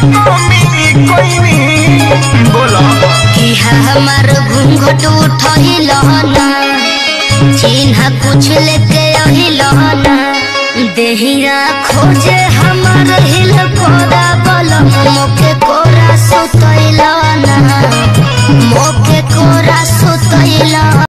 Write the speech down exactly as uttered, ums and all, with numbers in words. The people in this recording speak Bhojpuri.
बोला कि हमार घूंघट उठही लहना चिन्ह कुछ लेके यही लहना देहिया खोजे हमार हिल कोरा बलम के कोरा सुत